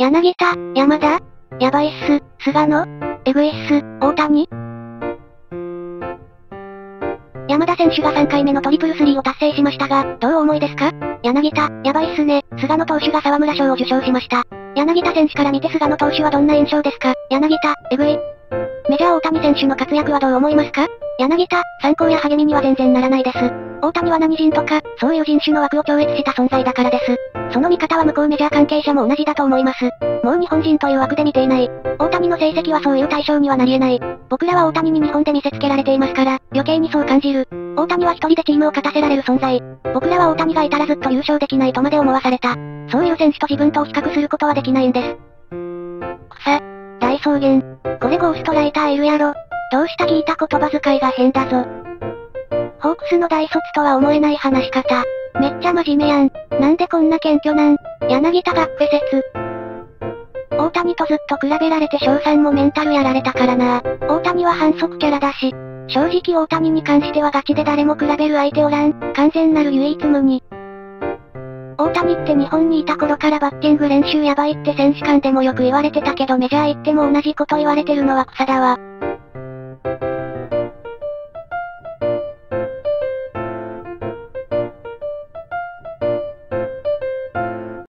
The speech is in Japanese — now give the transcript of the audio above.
柳田、山田、やばいっす、菅野、えぐいっす、大谷。山田選手が3回目のトリプルスリーを達成しましたが、どうお思いですか？柳田、やばいっすね。菅野投手が沢村賞を受賞しました。柳田選手から見て菅野投手はどんな印象ですか？柳田、えぐい。メジャー大谷選手の活躍はどう思いますか？柳田、参考や励みには全然ならないです。大谷は何人とか、そういう人種の枠を超越した存在だからです。その見方は向こうメジャー関係者も同じだと思います。もう日本人という枠で見ていない。大谷の成績はそういう対象にはなり得ない。僕らは大谷に日本で見せつけられていますから、余計にそう感じる。大谷は一人でチームを勝たせられる存在。僕らは大谷がいたらずっと優勝できないとまで思わされた。そういう選手と自分とを比較することはできないんです。草。大草原。これゴーストライターいるやろ。どうした聞いた言葉遣いが変だぞ。ホークスの大卒とは思えない話し方。めっちゃ真面目やん。なんでこんな謙虚なん？柳田がっぺ説。大谷とずっと比べられて翔さんもメンタルやられたからな。大谷は反則キャラだし。正直大谷に関してはガチで誰も比べる相手おらん。完全なる唯一無二。大谷って日本にいた頃からバッティング練習やばいって選手間でもよく言われてたけどメジャー行っても同じこと言われてるのは草だわ。